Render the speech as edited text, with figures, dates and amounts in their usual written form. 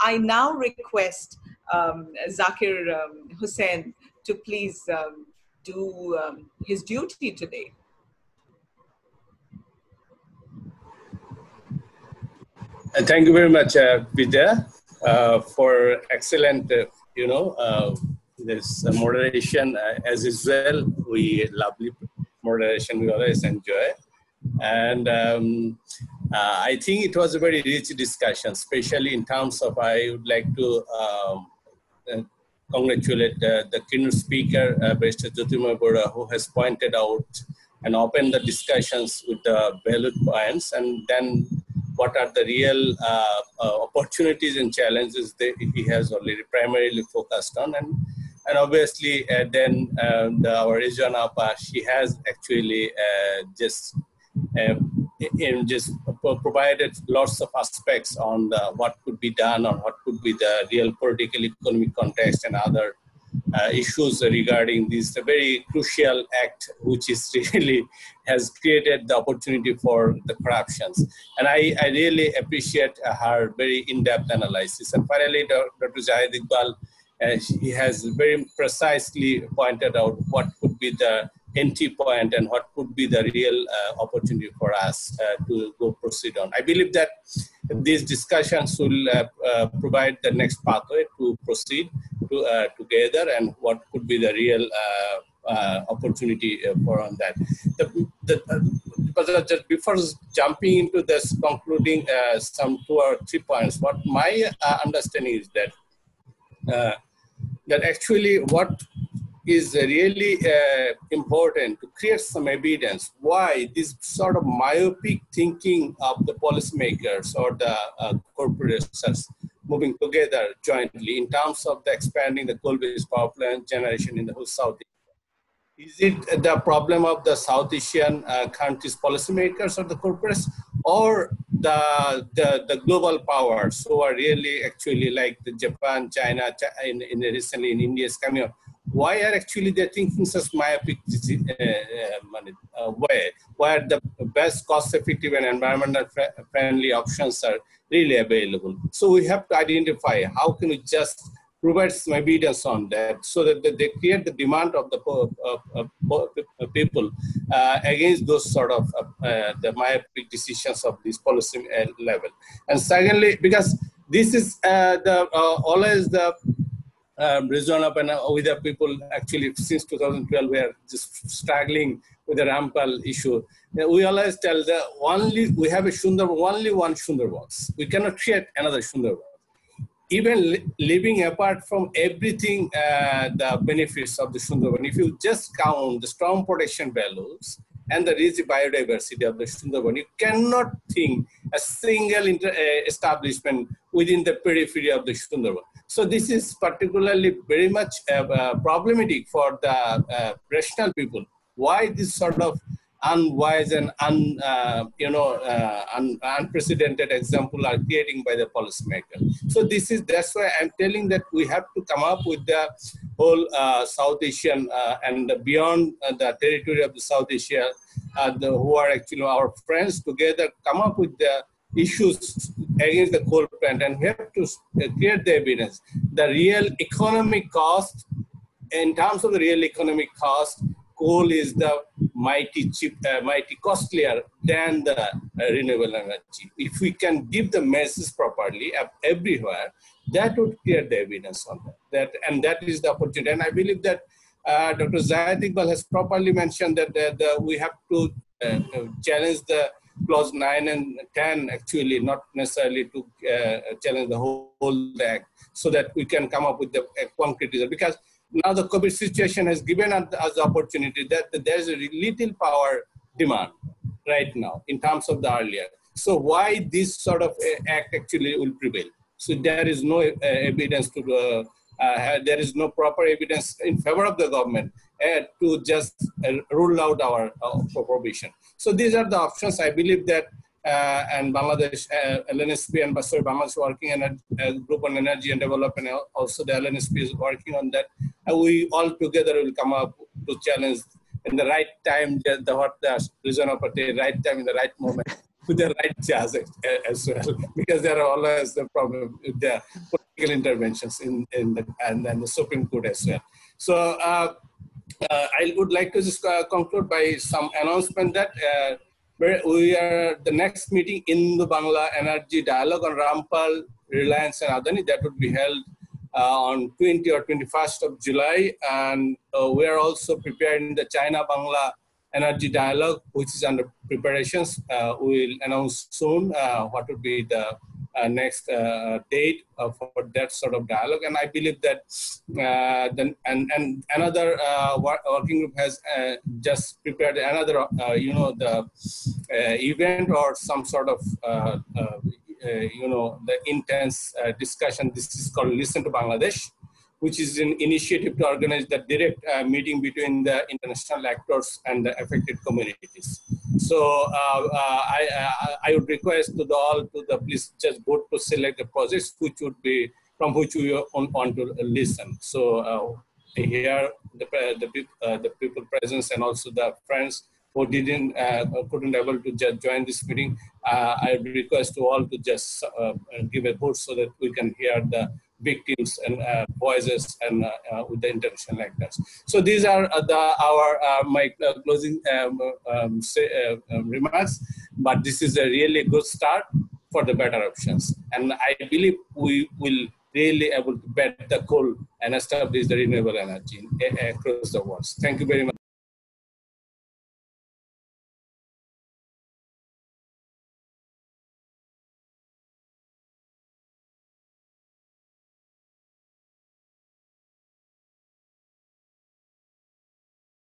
I now request Zakir Hussain to please do his duty today. Thank you very much, Vidya, for excellent, this moderation. As usual, we lovely moderation we always enjoy. And I think it was a very rich discussion, especially in terms of, I would like to congratulate the keynote speaker, Barrister Jyotirmoy Bora, who has pointed out and opened the discussions with the valid points, and then what are the real opportunities and challenges that he has already primarily focused on. And obviously, then our Rizwan Appa, she has actually just provided lots of aspects on what could be done or what could be the real political economic context and other issues regarding this very crucial act, which is really has created the opportunity for the corruptions. And I really appreciate her very in-depth analysis. And finally, Dr. Zahid Iqbal, he has very precisely pointed out what could be the entry point and what could be the real opportunity for us to go proceed on. I believe that these discussions will provide the next pathway to proceed together and what could be the real opportunity for on that. Just before jumping into this, concluding some 2 or 3 points, what my understanding is that that actually what is really important to create some evidence why this sort of myopic thinking of the policymakers or the corporations moving together jointly in terms of the expanding the coal-based power plant generation in the whole South Asia. Is it the problem of the South Asian countries' policymakers or the corporates, or the global powers who are really actually like the Japan, China, recently in India is coming up? Why are actually they thinking such myopic way? Why are the best cost-effective and environmental friendly options are really available? So we have to identify how can we just provide some evidence on that so that they create the demand of the people against those sort of the myopic decisions of this policy level. And secondly, because this is always the Rizwan Appa with the people actually since 2012 we are just struggling with the Rampal issue. We always tell we have a Sundarban, only one Sundarban. We cannot create another Sundarban. Even living apart from everything, the benefits of the Sundarban, if you just count the strong protection values and the rich biodiversity of the Sundarban, you cannot think a single establishment within the periphery of the Sundarban. So this is particularly very much problematic for the rational people. Why this sort of unwise and unprecedented example are creating by the policymaker? So that's why I'm telling that we have to come up with the whole South Asian and beyond the territory of the South Asia, who are actually our friends together, come up with the issues against the coal plant, and we have to create the evidence. The real economic cost, in terms of the real economic cost, coal is the mighty costlier than the renewable energy. If we can give the message properly everywhere, that would create the evidence on that. And that is the opportunity. And I believe that Dr. Zahid Iqbal has properly mentioned that we have to challenge the clause 9 and 10 actually, not necessarily to challenge the whole act, so that we can come up with the concrete result. Because now the COVID situation has given us the opportunity that there is a little power demand right now in terms of the earlier. So why this sort of act actually will prevail? So there is no evidence to there is no proper evidence in favor of the government to just rule out our prohibition. So these are the options. I believe that and Bangladesh, LNSP and Bangladesh working in a group on energy and development. Also the LNSP is working on that. And we all together will come up to challenge in the right time, what the Rizwan Appa, right time in the right moment. with the right judge as well, because there are always the problem with the political interventions in the Supreme Court as well. So I would like to just conclude by some announcement that we are the next meeting in the Bangla Energy Dialogue on Rampal, Reliance, and Adani, that would be held on 20 or 21st of July, and we are also preparing the China-Bangla Energy Dialogue, which is under preparations. We will announce soon what would be the next date for that sort of dialogue. And I believe that and another working group has just prepared another, the event or some sort of the intense discussion. This is called Listen to Bangladesh, which is an initiative to organize the direct meeting between the international actors and the affected communities. So I would request to all to please just vote to select the projects which would be from which we want to listen. So here the people present and also the friends who couldn't able to just join this meeting, I request to all to just give a vote so that we can hear the victims and voices and with the international actors. So these are my closing remarks. But this is a really good start for the better options, and I believe we will really able to bet the coal and establish the renewable energy across the world. Thank you very much.